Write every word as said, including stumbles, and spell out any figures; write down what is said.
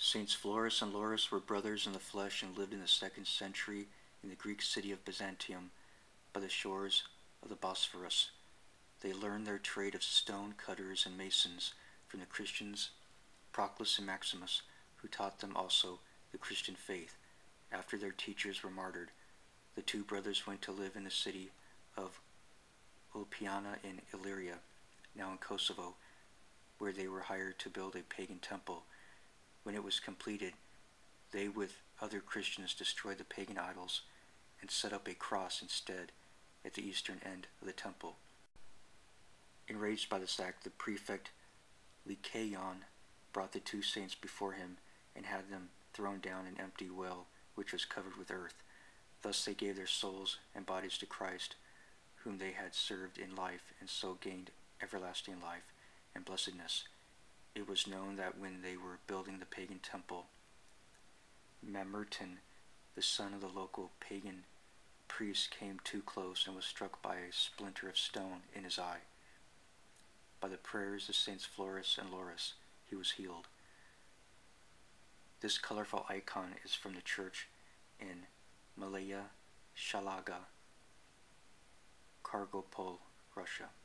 Saints Florus and Laurus were brothers in the flesh and lived in the second century in the Greek city of Byzantium by the shores of the Bosphorus. They learned their trade of stone cutters and masons from the Christians Proclus and Maximus, who taught them also the Christian faith. After their teachers were martyred, the two brothers went to live in the city of Ulpiana in Illyria, now in Kosovo, where they were hired to build a pagan temple. When it was completed, they with other Christians destroyed the pagan idols and set up a cross instead at the eastern end of the temple. Enraged by this act, the prefect Lycaon brought the two saints before him and had them thrown down an empty well which was covered with earth. Thus they gave their souls and bodies to Christ, whom they had served in life, and so gained everlasting life and blessedness. It was known that when they were building the pagan temple, Mamertin, the son of the local pagan priest, came too close and was struck by a splinter of stone in his eye. By the prayers of Saints Florus and Laurus, he was healed. This colorful icon is from the church in Malaya Shalaga, Kargopol, Russia.